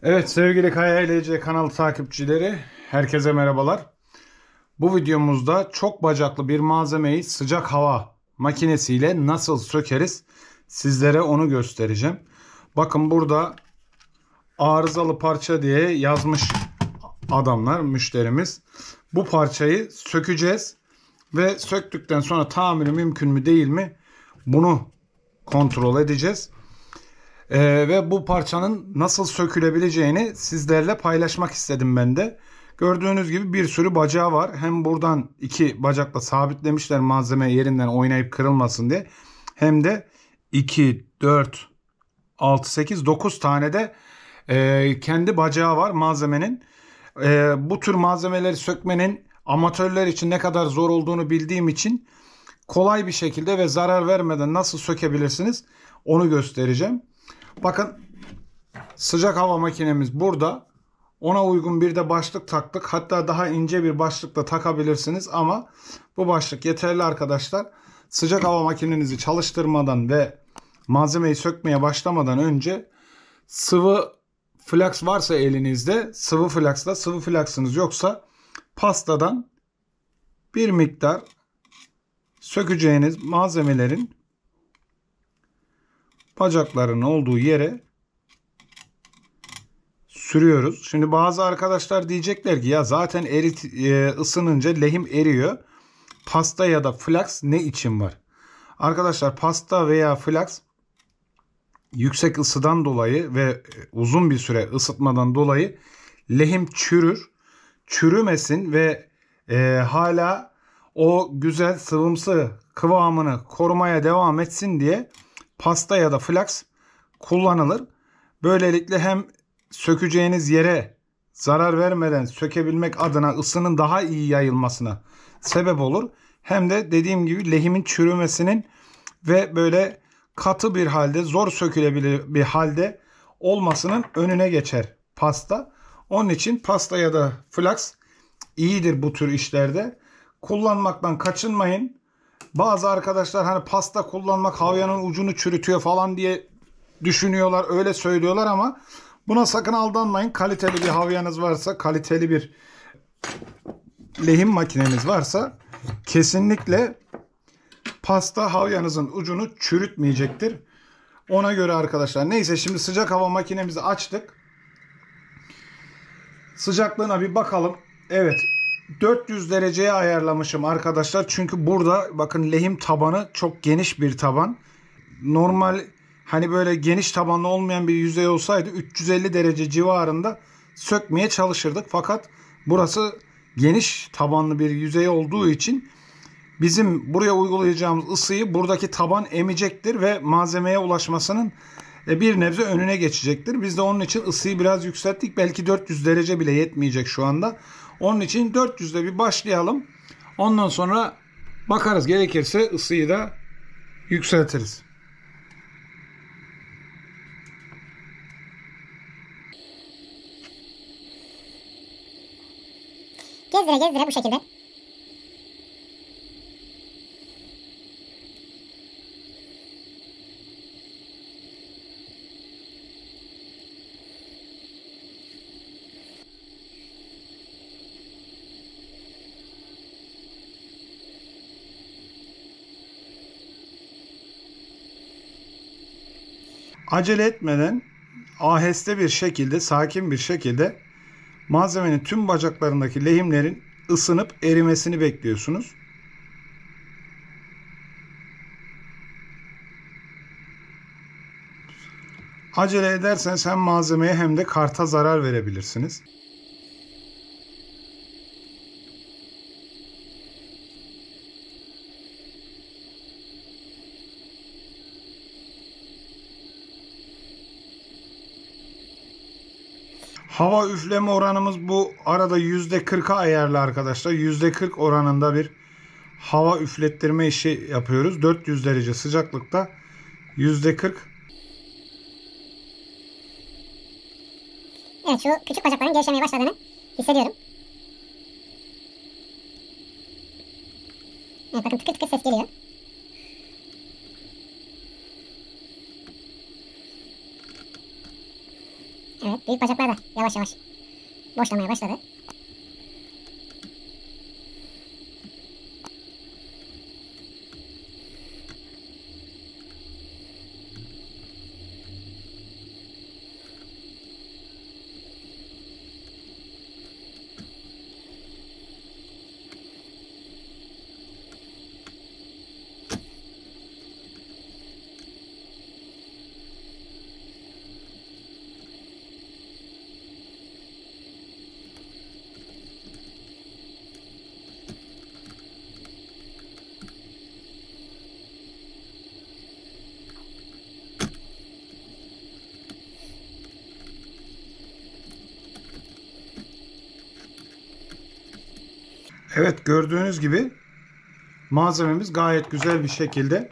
Evet sevgili Kaya LC kanalı takipçileri, herkese merhabalar. Bu videomuzda çok bacaklı bir malzemeyi sıcak hava makinesiyle nasıl sökeriz sizlere onu göstereceğim. Bakın burada arızalı parça diye yazmış adamlar, müşterimiz. Bu parçayı sökeceğiz ve söktükten sonra tamiri mümkün mü değil mi bunu kontrol edeceğiz. Ve bu parçanın nasıl sökülebileceğini sizlerle paylaşmak istedim ben de. Gördüğünüz gibi bir sürü bacağı var. Hem buradan iki bacakla sabitlemişler malzeme yerinden oynayıp kırılmasın diye. Hem de 2, 4, 6, 8, 9 tane de kendi bacağı var malzemenin. Bu tür malzemeleri sökmenin amatörler için ne kadar zor olduğunu bildiğim için kolay bir şekilde ve zarar vermeden nasıl sökebilirsiniz onu göstereceğim. Bakın sıcak hava makinemiz burada. Ona uygun bir de başlık taktık. Hatta daha ince bir başlık da takabilirsiniz ama bu başlık yeterli arkadaşlar. Sıcak hava makinenizi çalıştırmadan ve malzemeyi sökmeye başlamadan önce sıvı flaks varsa elinizde sıvı flaksla, sıvı flaksınız yoksa pastadan bir miktar sökeceğiniz malzemelerin bacaklarının olduğu yere sürüyoruz. Şimdi bazı arkadaşlar diyecekler ki ya zaten ısınınca lehim eriyor. Pasta ya da flaks ne için var? Arkadaşlar pasta veya flaks yüksek ısıdan dolayı ve uzun bir süre ısıtmadan dolayı lehim çürür. Çürümesin ve hala o güzel sıvımsı kıvamını korumaya devam etsin diye pasta ya da flaks kullanılır. Böylelikle hem sökeceğiniz yere zarar vermeden sökebilmek adına ısının daha iyi yayılmasına sebep olur. Hem de dediğim gibi lehimin çürümesinin ve böyle katı bir halde, zor sökülebilir bir halde olmasının önüne geçer pasta. Onun için pasta ya da flaks iyidir bu tür işlerde. Kullanmaktan kaçınmayın. Bazı arkadaşlar hani pasta kullanmak havyanın ucunu çürütüyor falan diye düşünüyorlar, öyle söylüyorlar ama buna sakın aldanmayın. Kaliteli bir havyanız varsa, kaliteli bir lehim makineniz varsa kesinlikle pasta havyanızın ucunu çürütmeyecektir. Ona göre arkadaşlar. Neyse şimdi sıcak hava makinemizi açtık. Sıcaklığına bir bakalım. Evet. 400 dereceye ayarlamışım arkadaşlar. Çünkü burada bakın lehim tabanı çok geniş bir taban. Normal hani böyle geniş tabanlı olmayan bir yüzey olsaydı 350 derece civarında sökmeye çalışırdık. Fakat burası geniş tabanlı bir yüzey olduğu için bizim buraya uygulayacağımız ısıyı buradaki taban emecektir ve malzemeye ulaşmasının bir nebze önüne geçecektir. Biz de onun için ısıyı biraz yükselttik. Belki 400 derece bile yetmeyecek şu anda. Onun için 400'de bir başlayalım. Ondan sonra bakarız, gerekirse ısıyı da yükseltiriz. Gezdire gezdire bu şekilde. Acele etmeden aheste bir şekilde, sakin bir şekilde malzemenin tüm bacaklarındaki lehimlerin ısınıp erimesini bekliyorsunuz. Acele ederseniz hem malzemeye hem de karta zarar verebilirsiniz. Hava üfleme oranımız bu arada %40'a ayarlı arkadaşlar. %40 oranında bir hava üflettirme işi yapıyoruz. 400 derece sıcaklıkta %40. Evet, şu küçük bacakların gevşemeye başladığını hissediyorum. Evet, bakın tıkır tıkır ses geliyor. Evet, büyük bacaklar da yavaş yavaş boşlamaya başladı. Evet, gördüğünüz gibi malzememiz gayet güzel bir şekilde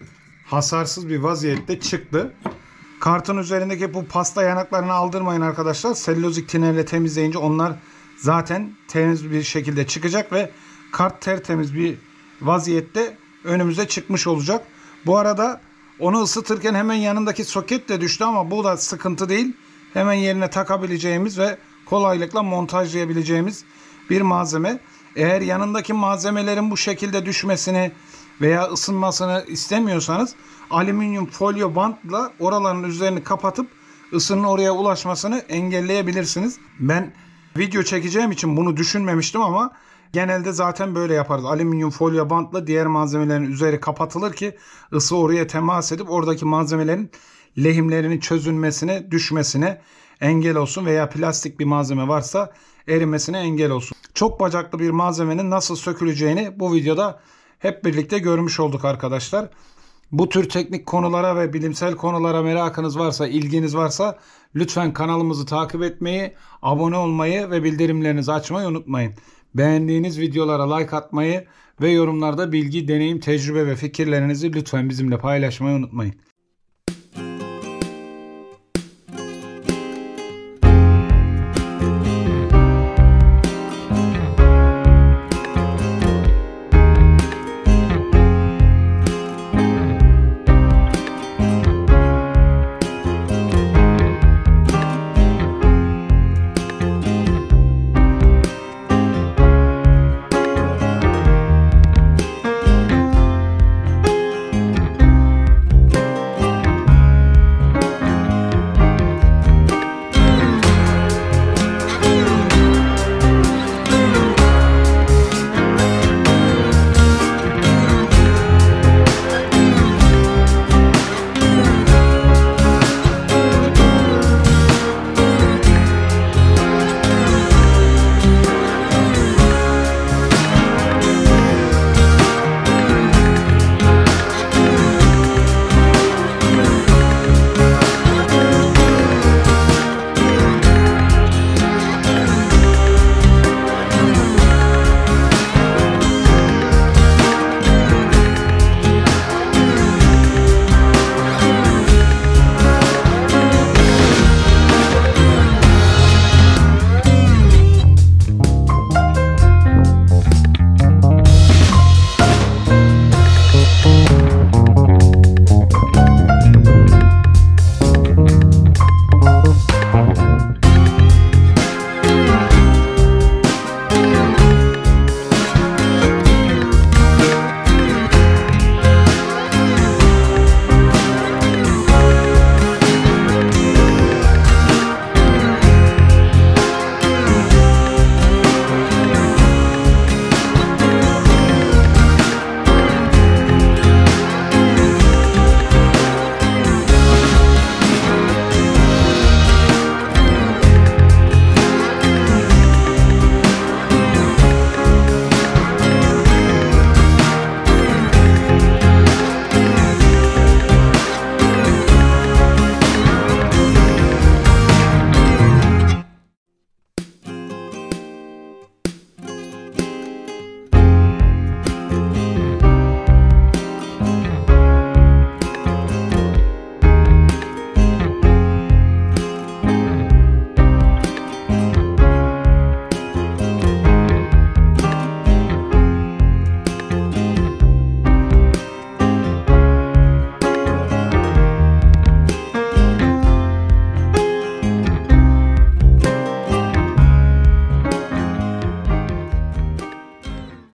hasarsız bir vaziyette çıktı. Kartın üzerindeki bu pasta yanaklarını aldırmayın arkadaşlar. Selülozik tinerle temizleyince onlar zaten temiz bir şekilde çıkacak ve kart tertemiz bir vaziyette önümüze çıkmış olacak. Bu arada onu ısıtırken hemen yanındaki soket de düştü ama bu da sıkıntı değil. Hemen yerine takabileceğimiz ve kolaylıkla montajlayabileceğimiz bir malzeme. Eğer yanındaki malzemelerin bu şekilde düşmesini veya ısınmasını istemiyorsanız alüminyum folyo bantla oraların üzerini kapatıp ısının oraya ulaşmasını engelleyebilirsiniz. Ben video çekeceğim için bunu düşünmemiştim ama genelde zaten böyle yaparız. Alüminyum folyo bantla diğer malzemelerin üzeri kapatılır ki ısı oraya temas edip oradaki malzemelerin lehimlerinin çözülmesine, düşmesine engel olsun veya plastik bir malzeme varsa erimesine engel olsun. Çok bacaklı bir malzemenin nasıl söküleceğini bu videoda hep birlikte görmüş olduk arkadaşlar. Bu tür teknik konulara ve bilimsel konulara merakınız varsa, ilginiz varsa lütfen kanalımızı takip etmeyi, abone olmayı ve bildirimlerinizi açmayı unutmayın. Beğendiğiniz videolara like atmayı ve yorumlarda bilgi, deneyim, tecrübe ve fikirlerinizi lütfen bizimle paylaşmayı unutmayın.